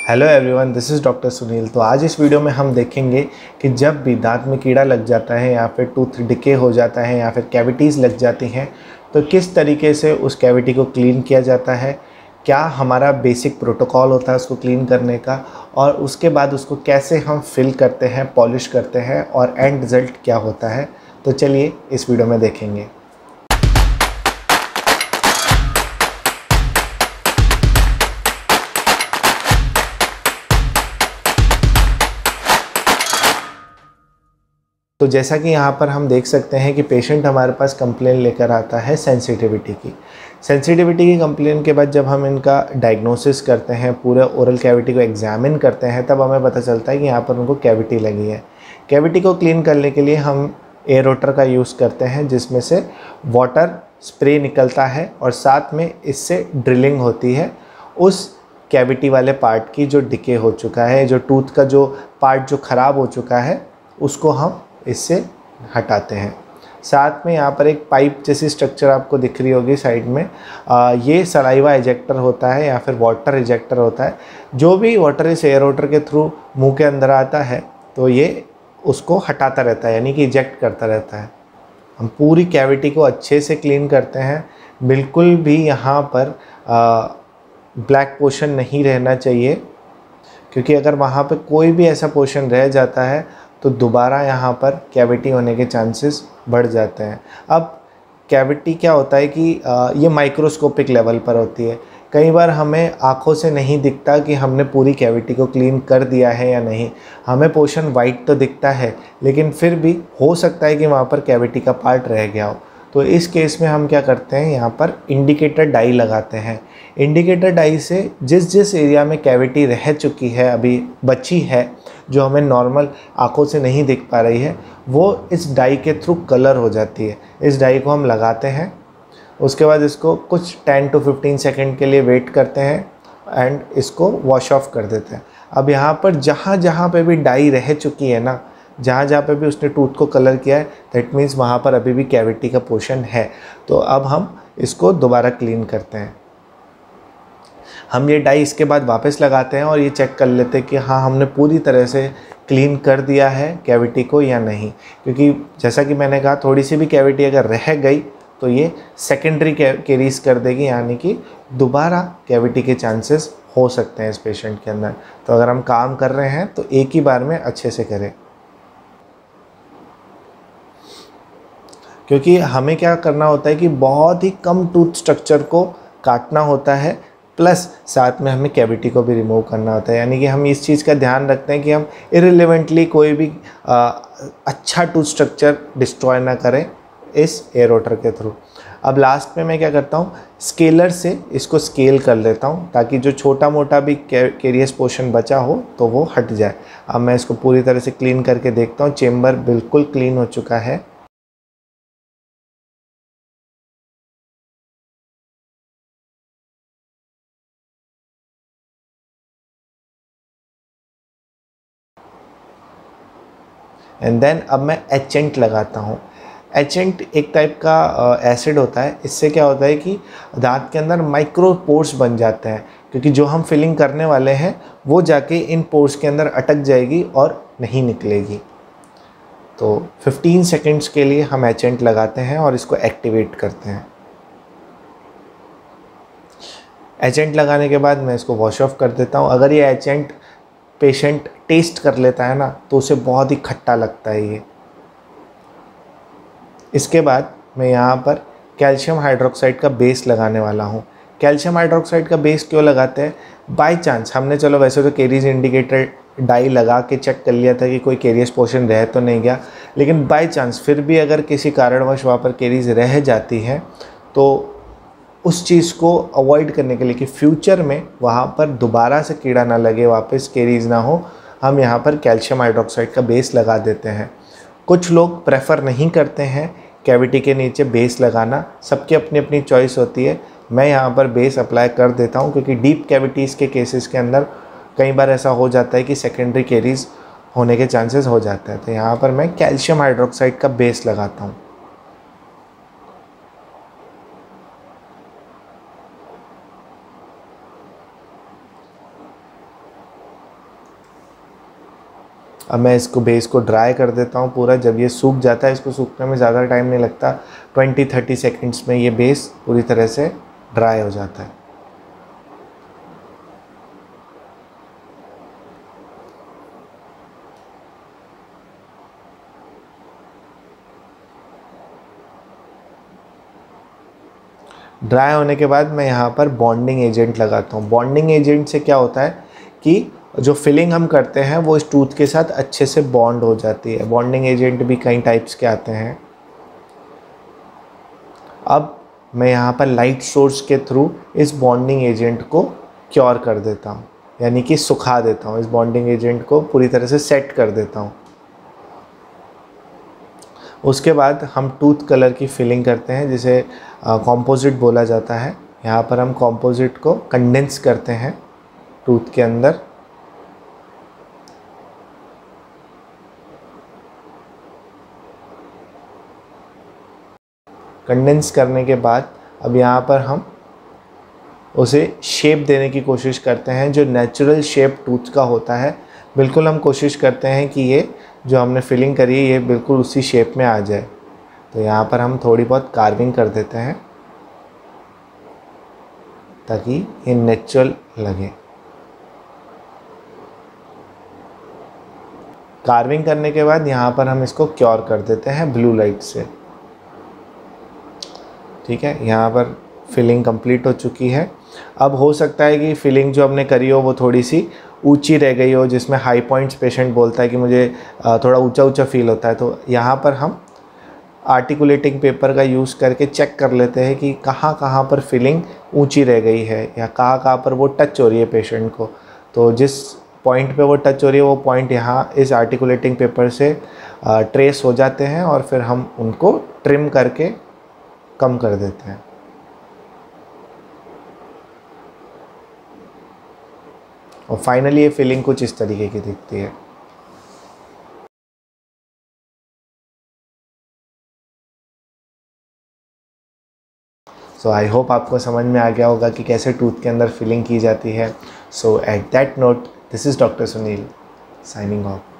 Hello everyone, this is doctor Sunil. तो आज इस वीडियो में हम देखेंगे कि जब भी दांत में कीड़ा लग जाता है या फिर टूथ डिके हो जाता है या फिर कैविटीज़ लग जाती हैं तो किस तरीके से उस कैविटी को क्लीन किया जाता है, क्या हमारा बेसिक प्रोटोकॉल होता है उसको क्लीन करने का, और उसके बाद उसको कैसे हम फिल करते हैं, पॉलिश करते हैं और एंड रिज़ल्ट क्या होता है। तो चलिए इस वीडियो में देखेंगे। तो जैसा कि यहाँ पर हम देख सकते हैं कि पेशेंट हमारे पास कंप्लेन लेकर आता है सेंसिटिविटी की कंप्लेन के बाद जब हम इनका डायग्नोसिस करते हैं, पूरे ओरल कैविटी को एग्जामिन करते हैं, तब हमें पता चलता है कि यहाँ पर उनको कैविटी लगी है। कैविटी को क्लीन करने के लिए हम एयरोटर का यूज़ करते हैं, जिसमें से वाटर स्प्रे निकलता है और साथ में इससे ड्रिलिंग होती है उस कैविटी वाले पार्ट की जो डिके हो चुका है, जो टूथ का जो पार्ट जो ख़राब हो चुका है उसको हम इससे हटाते हैं। साथ में यहाँ पर एक पाइप जैसी स्ट्रक्चर आपको दिख रही होगी साइड में, ये सलाइवा इजेक्टर होता है या फिर वाटर इजेक्टर होता है। जो भी वाटर इस एयरोटर के थ्रू मुंह के अंदर आता है तो ये उसको हटाता रहता है, यानी कि इजेक्ट करता रहता है। हम पूरी कैविटी को अच्छे से क्लीन करते हैं, बिल्कुल भी यहाँ पर ब्लैक पोर्शन नहीं रहना चाहिए, क्योंकि अगर वहाँ पे कोई भी ऐसा पोर्शन रह जाता है तो दोबारा यहाँ पर कैविटी होने के चांसेस बढ़ जाते हैं। अब कैविटी क्या होता है कि ये माइक्रोस्कोपिक लेवल पर होती है। कई बार हमें आँखों से नहीं दिखता कि हमने पूरी कैविटी को क्लीन कर दिया है या नहीं। हमें पोर्शन वाइट तो दिखता है, लेकिन फिर भी हो सकता है कि वहाँ पर कैविटी का पार्ट रह गया हो। तो इस केस में हम क्या करते हैं, यहाँ पर इंडिकेटर डाई लगाते हैं। इंडिकेटर डाई से जिस जिस एरिया में कैविटी रह चुकी है, अभी बची है, जो हमें नॉर्मल आंखों से नहीं दिख पा रही है, वो इस डाई के थ्रू कलर हो जाती है। इस डाई को हम लगाते हैं, उसके बाद इसको कुछ 10 to 15 सेकंड के लिए वेट करते हैं एंड इसको वॉश ऑफ कर देते हैं। अब यहाँ पर जहाँ जहाँ पे भी डाई रह चुकी है ना, जहाँ जहाँ पे भी उसने टूथ को कलर किया है, दैट मीन्स वहाँ पर अभी भी कैविटी का पोर्शन है। तो अब हम इसको दोबारा क्लीन करते हैं। हम ये डाई इसके बाद वापस लगाते हैं और ये चेक कर लेते हैं कि हाँ, हमने पूरी तरह से क्लीन कर दिया है कैविटी को या नहीं। क्योंकि जैसा कि मैंने कहा, थोड़ी सी भी कैविटी अगर रह गई तो ये सेकेंडरी कैरीज कर देगी, यानी कि दोबारा कैविटी के चांसेस हो सकते हैं इस पेशेंट के अंदर। तो अगर हम काम कर रहे हैं तो एक ही बार में अच्छे से करें, क्योंकि हमें क्या करना होता है कि बहुत ही कम टूथ स्ट्रक्चर को काटना होता है, प्लस साथ में हमें कैविटी को भी रिमूव करना होता है। यानी कि हम इस चीज़ का ध्यान रखते हैं कि हम इररिलेवेंटली कोई भी अच्छा टूथ स्ट्रक्चर डिस्ट्रॉय ना करें इस एयरोटर के थ्रू। अब लास्ट में मैं क्या करता हूँ, स्केलर से इसको स्केल कर लेता हूँ, ताकि जो छोटा मोटा भी कैरियस पोर्शन बचा हो तो वो हट जाए। अब मैं इसको पूरी तरह से क्लीन करके देखता हूँ। चेम्बर बिल्कुल क्लीन हो चुका है। एंड देन अब मैं एचेंट लगाता हूँ। एचेंट एक टाइप का एसिड होता है। इससे क्या होता है कि दांत के अंदर माइक्रो पोर्स बन जाते हैं, क्योंकि जो हम फिलिंग करने वाले हैं वो जाके इन पोर्स के अंदर अटक जाएगी और नहीं निकलेगी। तो 15 सेकेंड्स के लिए हम एचेंट लगाते हैं और इसको एक्टिवेट करते हैं। एचेंट लगाने के बाद मैं इसको वॉश ऑफ कर देता हूँ। अगर ये एचेंट पेशेंट टेस्ट कर लेता है ना, तो उसे बहुत ही खट्टा लगता है ये। इसके बाद मैं यहाँ पर कैल्शियम हाइड्रोक्साइड का बेस लगाने वाला हूँ। कैल्शियम हाइड्रोक्साइड का बेस क्यों लगाते हैं? बाय चांस हमने, चलो वैसे तो कैरीज इंडिकेटर डाई लगा के चेक कर लिया था कि कोई कैरियस पोर्शन रह तो नहीं गया, लेकिन बाय चांस फिर भी अगर किसी कारणवश वहाँ पर कैरीज रह जाती हैं तो उस चीज़ को अवॉइड करने के लिए कि फ्यूचर में वहाँ पर दोबारा से कीड़ा ना लगे, वापस कैरीज ना हो, हम यहाँ पर कैल्शियम हाइड्रोक्साइड का बेस लगा देते हैं। कुछ लोग प्रेफर नहीं करते हैं कैविटी के नीचे बेस लगाना, सबकी अपनी अपनी चॉइस होती है। मैं यहाँ पर बेस अप्लाई कर देता हूँ, क्योंकि डीप कैविटीज़ के केसेस के अंदर कई बार ऐसा हो जाता है कि सेकेंडरी कैरीज होने के चांसेस हो जाते हैं। तो यहाँ पर मैं कैल्शियम हाइड्रोक्साइड का बेस लगाता हूँ। अब मैं इसको बेस को ड्राई कर देता हूँ पूरा। जब ये सूख जाता है, इसको सूखने में ज़्यादा टाइम नहीं लगता, 20-30 सेकंड्स में ये बेस पूरी तरह से ड्राई हो जाता है। ड्राई होने के बाद मैं यहाँ पर बॉन्डिंग एजेंट लगाता हूँ। बॉन्डिंग एजेंट से क्या होता है कि जो फिलिंग हम करते हैं वो इस टूथ के साथ अच्छे से बॉन्ड हो जाती है। बॉन्डिंग एजेंट भी कई टाइप्स के आते हैं। अब मैं यहाँ पर लाइट सोर्स के थ्रू इस बॉन्डिंग एजेंट को क्योर कर देता हूँ, यानी कि सुखा देता हूँ। इस बॉन्डिंग एजेंट को पूरी तरह से सेट कर देता हूँ। उसके बाद हम टूथ कलर की फिलिंग करते हैं, जिसे कॉम्पोजिट बोला जाता है। यहाँ पर हम कॉम्पोजिट को कंडेंस करते हैं टूथ के अंदर। कंडेंस करने के बाद अब यहाँ पर हम उसे शेप देने की कोशिश करते हैं, जो नेचुरल शेप टूथ का होता है। बिल्कुल हम कोशिश करते हैं कि ये जो हमने फिलिंग करी है ये बिल्कुल उसी शेप में आ जाए। तो यहाँ पर हम थोड़ी बहुत कार्विंग कर देते हैं ताकि ये नेचुरल लगे। कार्विंग करने के बाद यहाँ पर हम इसको क्योर कर देते हैं ब्लू लाइट से। ठीक है, यहाँ पर फिलिंग कंप्लीट हो चुकी है। अब हो सकता है कि फिलिंग जो हमने करी हो वो थोड़ी सी ऊंची रह गई हो, जिसमें हाई पॉइंट्स पेशेंट बोलता है कि मुझे थोड़ा ऊंचा ऊंचा फील होता है। तो यहाँ पर हम आर्टिकुलेटिंग पेपर का यूज़ करके चेक कर लेते हैं कि कहाँ कहाँ पर फिलिंग ऊंची रह गई है या कहाँ कहाँ पर वो टच हो रही है पेशेंट को। तो जिस पॉइंट पे वो टच हो रही है वो पॉइंट यहाँ इस आर्टिकुलेटिंग पेपर से ट्रेस हो जाते हैं और फिर हम उनको ट्रिम करके कम कर देते हैं। और फाइनली ये फिलिंग कुछ इस तरीके की दिखती है। सो आई होप आपको समझ में आ गया होगा कि कैसे टूथ के अंदर फिलिंग की जाती है। So at that note, this is doctor Sunil signing of.